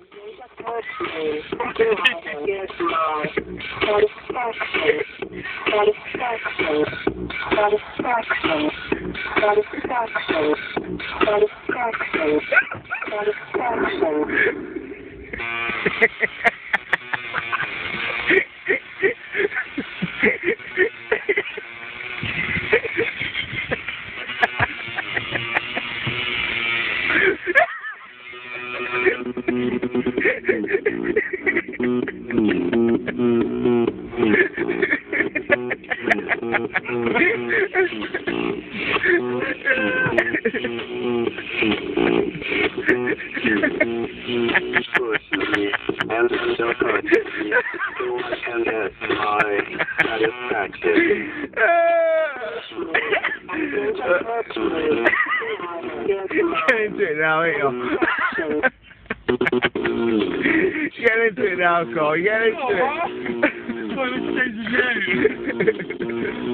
Getting to it now, ain't you? Get into it now, Cole. Get into it.